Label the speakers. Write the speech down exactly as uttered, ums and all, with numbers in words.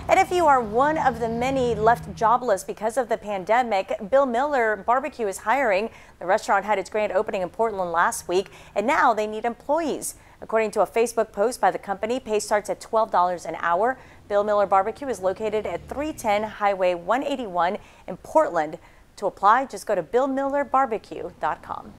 Speaker 1: And if you are one of the many left jobless because of the pandemic, Bill Miller Barbecue is hiring. The restaurant had its grand opening in Portland last week, and now they need employees. According to a Facebook post by the company, pay starts at twelve dollars an hour. Bill Miller Barbecue is located at three ten Highway one eighty-one in Portland. To apply, just go to bill miller barbecue dot com.